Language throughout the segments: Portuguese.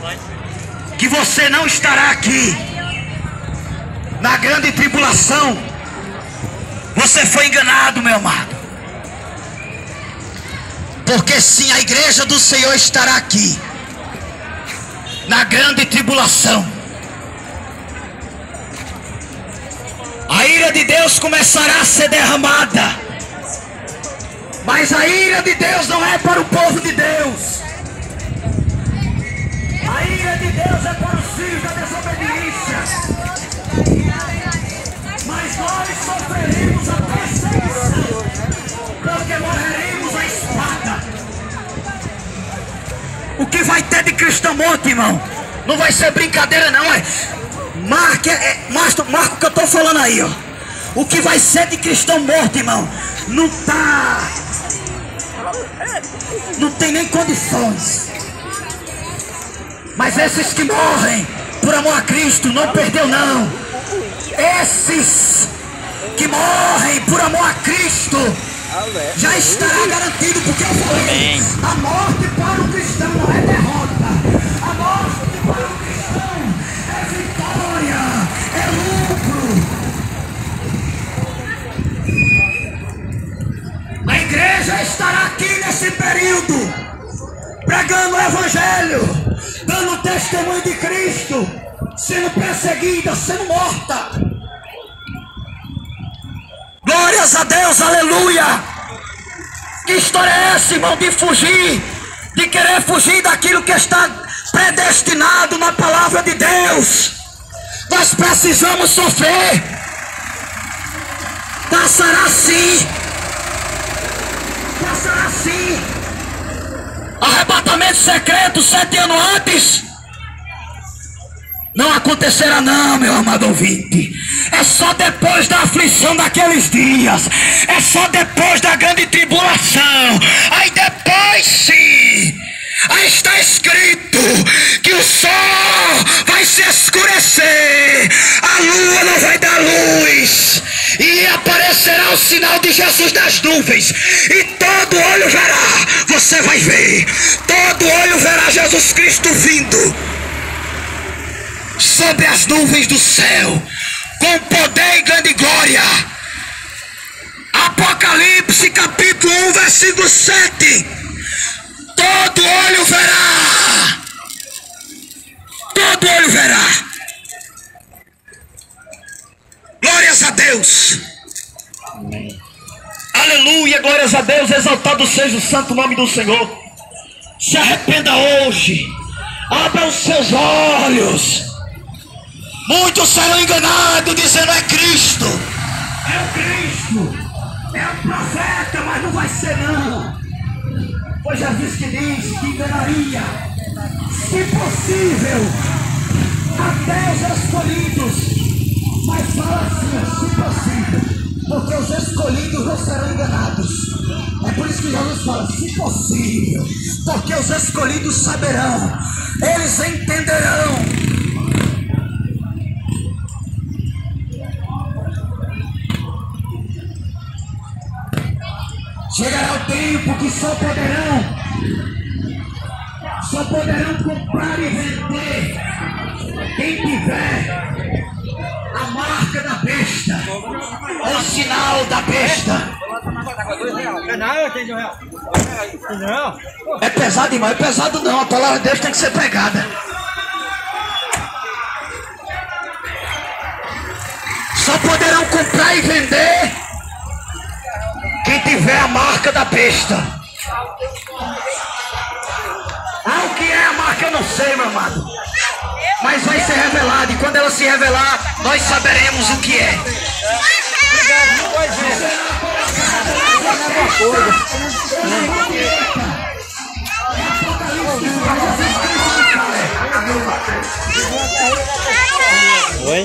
que você não estará aqui na grande tribulação, você foi enganado, meu amado. Porque sim, a igreja do Senhor estará aqui na grande tribulação. A ira de Deus começará a ser derramada, mas a ira de Deus não é para o povo de Deus. A ira de Deus é para os filhos da desobediência. Mas nós sofreremos a perseguição, porque morreremos à espada. O que vai ter de cristão morto, irmão, não vai ser brincadeira não, marca o que eu estou falando aí, ó. O que vai ser de cristão morto, irmão, não tem nem condições. Mas esses que morrem por amor a Cristo não perdeu não. Esses que morrem por amor a Cristo já estará garantido, porque eu falei, a morte para o cristão não é derrota. A morte para o cristão é vitória, é lucro. A igreja estará aqui nesse período, pregando o evangelho, dando testemunho de Cristo, sendo perseguida, sendo morta. Glórias a Deus, aleluia. Que história é essa, irmão, de fugir, de querer fugir daquilo que está predestinado na palavra de Deus? Nós precisamos sofrer. Passará sim. Passará sim. Arrebatamento secreto 7 anos antes não acontecerá não, meu amado ouvinte. É só depois da aflição daqueles dias. É só depois da grande tribulação. Aí depois sim, aí está escrito que o sol vai se escurecer, a lua não vai dar luz, e aparecerá o sinal de Jesus nas nuvens, e todo olho verá. Você vai ver, todo olho verá Jesus Cristo vindo sobre as nuvens do céu, com poder e grande glória. Apocalipse capítulo 1 versículo 7. Todo olho verá, todo olho verá. Glórias a Deus. Amém. Aleluia, glórias a Deus. Exaltado seja o santo nome do Senhor. Se arrependa hoje, abra os seus olhos. Muitos serão enganados dizendo é Cristo, é o Cristo, é o profeta, mas não vai ser não. Pois Jesus que diz que enganaria, se possível, até os escolhidos. Mas fala assim, se possível, porque os escolhidos não serão enganados. É por isso que Jesus fala, se possível, porque os escolhidos saberão, eles entenderão. Chegará o tempo que só poderão comprar e vender quem tiver a marca da besta, o sinal da besta. É pesado, irmão, é pesado não, a palavra de Deus tem que ser pregada. Só poderão comprar e vender quem tiver a marca da besta. Ah, o que é a marca eu não sei, meu amado, mas vai ser revelado, e quando ela se revelar, nós saberemos o que é. Oi?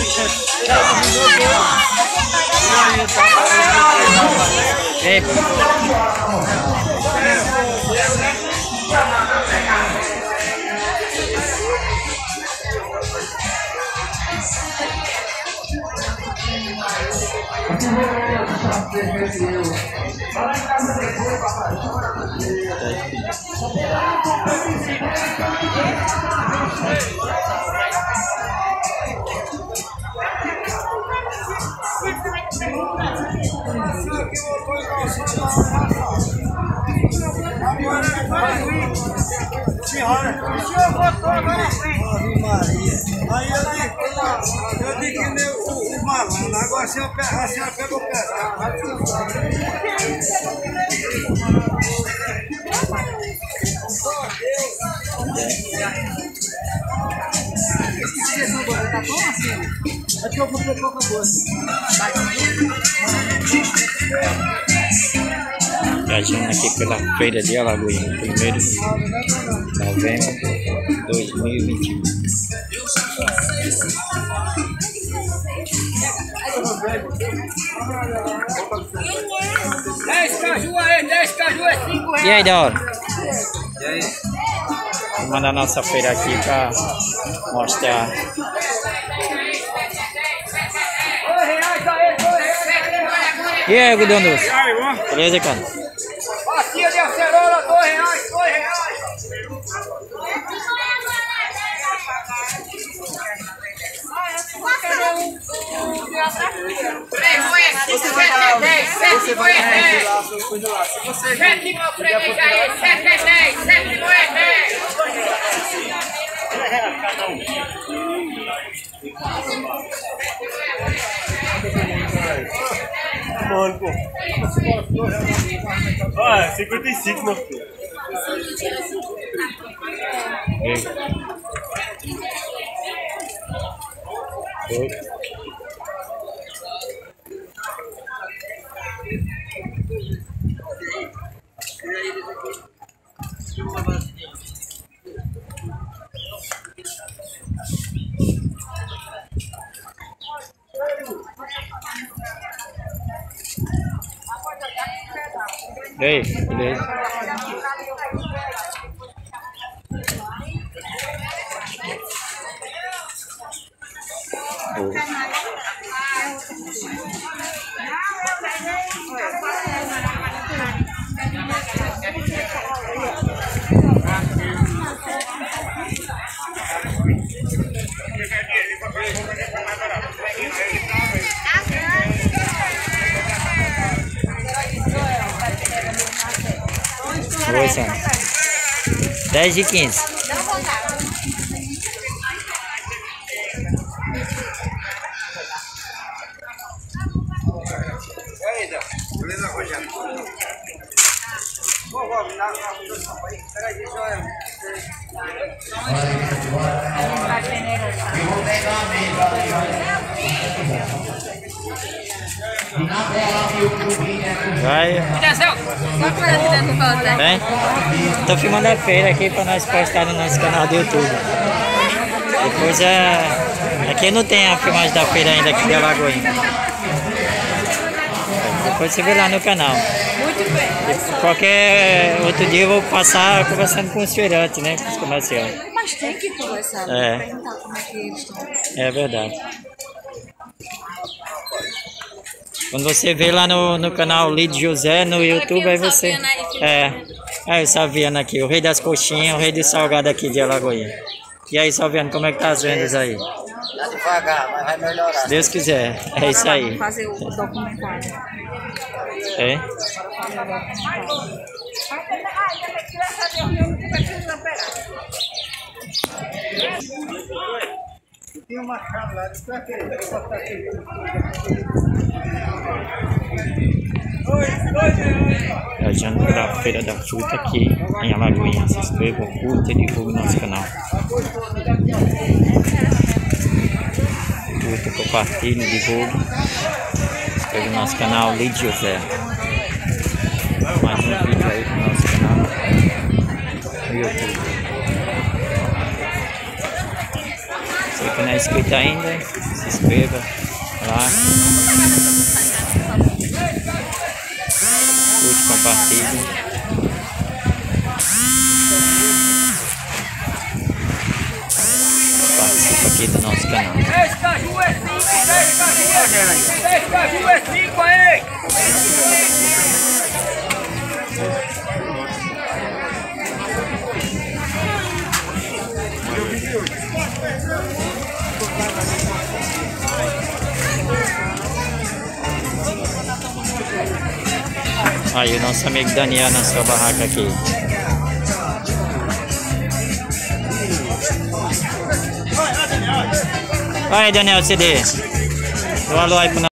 Ei. Vai Eu digo que nem o malandro, agora a senhora pega o pé. Tá bom assim? É que eu vou ter pouca coisa. Viajando aqui pela feira de Alagoinha, 1º de novembro de 2021. Dez caju é 5 reais. E aí, da hora? E aí? Vou mandar a nossa feira aqui pra mostrar. E aí, Gudão Doce? Beleza, cara? Bacia de acerola, R$2, R$2. Você vai lá, seu coisa lá. Se você mano, pô. Ah, 55, meu filho. E aí, beleza? Oi, Sam. 10 e 15. Beleza, Rogério? Vou me dar uma produção aí. Peraí, deixa eu... Vai. Bem, tô filmando a feira aqui pra nós postar no nosso canal do YouTube. Depois aqui não tem a filmagem da feira ainda aqui de Alagoinha. Depois você vê lá no canal. Muito bem. Qualquer outro dia eu vou passar conversando com os feirantes, né? Com os comerciantes. Mas tem que conversar, É. perguntar como é que eles estão. É verdade. Quando você vê lá no canal Lidio José no YouTube, aí você... Aí o Saviano aqui, o rei das coxinhas, o rei do salgado aqui de Alagoinha. E aí, Saviano, como é que tá as vendas aí? Tá devagar, mas vai melhorar. Se Deus quiser, é isso aí. Vamos fazer o documentário. É? Tem uma chave lá, deixa eu aquele. Viajando pela Feira da Fruta aqui em Alagoinha. Se inscreva, curta e divulgue nosso canal. Curta, compartilhe, divulgue. Se inscreva no nosso canal Lidio José. Mais um vídeo aí pro nosso canal no YouTube. Se você não é inscrito ainda, se inscreva lá. Curte, compartilhe. Participa aqui do nosso canal. 10 caju é 5, 10 caju é 5 aí! Aí o nosso amigo Daniel na sua barraca aqui. Vai, Daniel, CD. Dá um alô aí pro